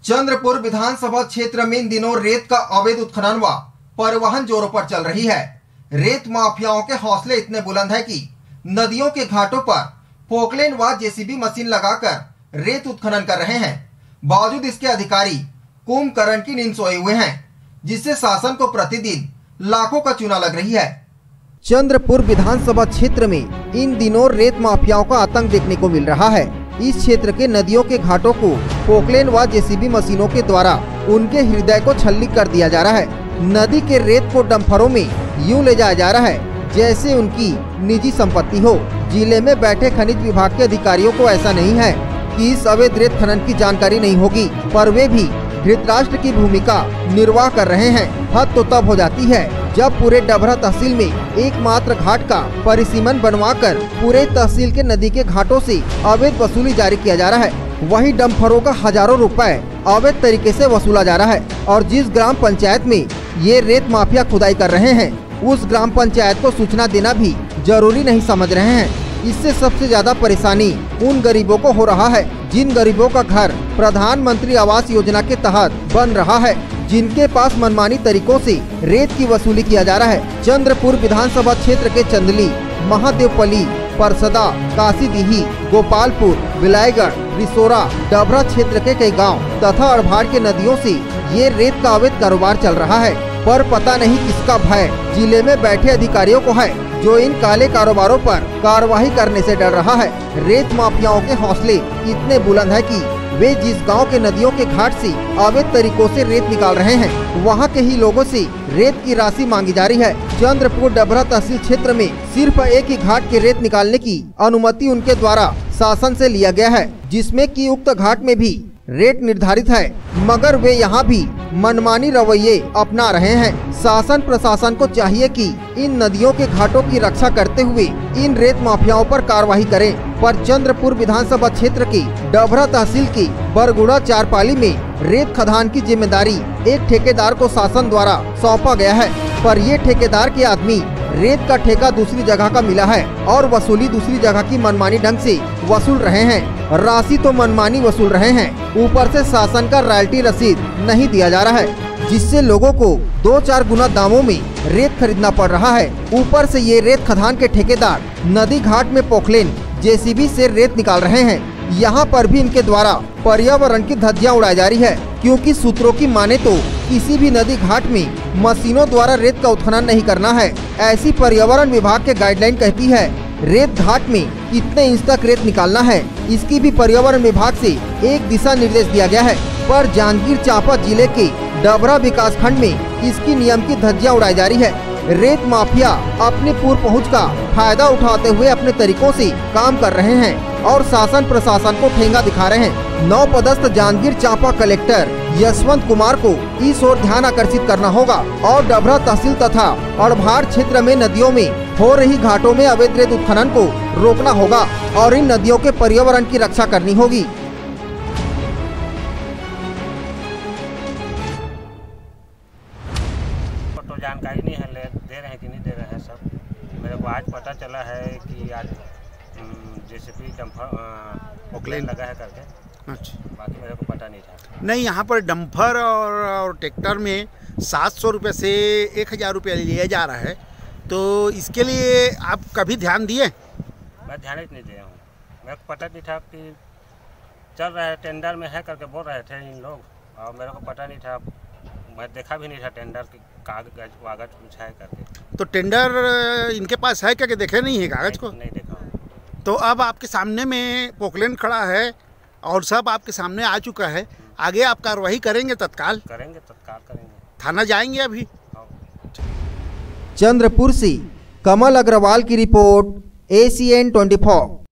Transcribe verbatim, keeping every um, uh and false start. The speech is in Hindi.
चंद्रपुर विधानसभा क्षेत्र में इन दिनों रेत का अवैध उत्खनन व परिवहन जोरों पर चल रही है। रेत माफियाओं के हौसले इतने बुलंद है कि नदियों के घाटों पर पोकलेन व जेसीबी मशीन लगाकर रेत उत्खनन कर रहे हैं। बावजूद इसके अधिकारी कुंभकर्ण की नींद सोए हुए हैं, जिससे शासन को प्रतिदिन लाखों का चूना लग रही है। चंद्रपुर विधानसभा क्षेत्र में इन दिनों रेत माफियाओं का आतंक देखने को मिल रहा है। इस क्षेत्र के नदियों के घाटों को पोकलेन व जेसीबी मशीनों के द्वारा उनके हृदय को छल्ली कर दिया जा रहा है। नदी के रेत को डंफरों में यूं ले जाया जा रहा है जैसे उनकी निजी संपत्ति हो। जिले में बैठे खनिज विभाग के अधिकारियों को ऐसा नहीं है कि इस अवैध रेत खनन की जानकारी नहीं होगी, पर वे भी धृतराष्ट्र की भूमिका निर्वाह कर रहे हैं। हद तो तब हो जाती है जब पूरे डभरा तहसील में एकमात्र घाट का परिसीमन बनवाकर पूरे तहसील के नदी के घाटों से अवैध वसूली जारी किया जा रहा है। वहीं डंफरों का हजारों रुपए अवैध तरीके से वसूला जा रहा है और जिस ग्राम पंचायत में ये रेत माफिया खुदाई कर रहे हैं, उस ग्राम पंचायत को सूचना देना भी जरूरी नहीं समझ रहे हैं। इससे सबसे ज्यादा परेशानी उन गरीबों को हो रहा है जिन गरीबों का घर प्रधानमंत्री आवास योजना के तहत बन रहा है, जिनके पास मनमानी तरीकों से रेत की वसूली किया जा रहा है। चंद्रपुर विधानसभा क्षेत्र के चंदली, महादेवपली, परसदा, काशीडीही, गोपालपुर, बिलाईगढ़, रिसोरा, डभरा क्षेत्र के कई गांव तथा अड़भाड़ के नदियों से ये रेत का अवैध कारोबार चल रहा है, पर पता नहीं किसका भय जिले में बैठे अधिकारियों को है जो इन काले कारोबारों पर कार्रवाई करने से डर रहा है। रेत माफियाओं के हौसले इतने बुलंद है कि वे जिस गांव के नदियों के घाट से अवैध तरीकों से रेत निकाल रहे हैं, वहां के ही लोगों से रेत की राशि मांगी जा रही है। चंद्रपुर डभरा तहसील क्षेत्र में सिर्फ एक ही घाट के रेत निकालने की अनुमति उनके द्वारा शासन से लिया गया है, जिसमें कि उक्त घाट में भी रेट निर्धारित है, मगर वे यहाँ भी मनमानी रवैये अपना रहे हैं। शासन प्रशासन को चाहिए कि इन नदियों के घाटों की रक्षा करते हुए इन रेत माफियाओं पर कार्रवाई करें, पर चंद्रपुर विधानसभा क्षेत्र की डभरा तहसील की बरगुड़ा चारपाली में रेत खदान की जिम्मेदारी एक ठेकेदार को शासन द्वारा सौंपा गया है, पर ये ठेकेदार के आदमी रेत का ठेका दूसरी जगह का मिला है और वसूली दूसरी जगह की मनमानी ढंग से वसूल रहे हैं। राशि तो मनमानी वसूल रहे हैं, ऊपर से शासन का रॉयल्टी रसीद नहीं दिया जा रहा है, जिससे लोगों को दो चार गुना दामों में रेत खरीदना पड़ रहा है। ऊपर से ये रेत खदान के ठेकेदार नदी घाट में पोकलेन जेसीबी से रेत निकाल रहे हैं। यहाँ पर भी इनके द्वारा पर्यावरण की धज्जियां उड़ाई जा रही है, क्योंकि सूत्रों की माने तो किसी भी नदी घाट में मशीनों द्वारा रेत का उत्खनन नहीं करना है। ऐसी पर्यावरण विभाग के गाइडलाइन कहती है रेत घाट में कितने इंच तक रेत निकालना है, इसकी भी पर्यावरण विभाग से एक दिशा निर्देश दिया गया है, पर जांजगीर चांपा जिले के डभरा विकास खंड में इसकी नियम की धज्जियां उड़ाई जा रही है। रेत माफिया अपनी पूर्व पहुंच का फायदा उठाते हुए अपने तरीकों से काम कर रहे हैं और शासन प्रशासन को ठेंगा दिखा रहे हैं। नौ पदस्थ जांजगीर चांपा कलेक्टर यशवंत कुमार को इस ओर ध्यान आकर्षित करना होगा और डभरा तहसील तथा अड़भाड़ क्षेत्र में नदियों में हो रही घाटों में अवैध रेत उत्खनन को रोकना होगा और इन नदियों के पर्यावरण की रक्षा करनी होगी। तो जानकारी नहीं है, दे रहे हैं कि नहीं दे रहे हैं सब। मेरे को आज पता चला है कि आज जेसीबी डंपर पोकलेन लगा है करके। अच्छा, बाकी मेरे को पता नहीं था। नहीं, यहाँ पर डंपर और, और ट्रैक्टर में सात सौ रुपये से एक हज़ार रुपये लिया जा रहा है, तो इसके लिए आप कभी ध्यान दिए? मैं ध्यान ही नहीं दिया हूँ, मेरे को पता नहीं था कि चल रहा है, टेंडर में है करके बोल रहे थे इन लोग, और मेरे को पता नहीं था, मैं देखा भी नहीं था टेंडर की कागज वागज कुछ है करके। तो टेंडर इनके पास है क्या कि देखे नहीं है कागज को? नहीं देखा। तो अब आपके सामने में पोकलेन खड़ा है और सब आपके सामने आ चुका है, आगे आप कार्रवाई करेंगे? तत्काल करेंगे, तत्काल करेंगे। थाना जाएंगे अभी? चंद्रपुर से कमल अग्रवाल की रिपोर्ट, एसीएन चौबीस।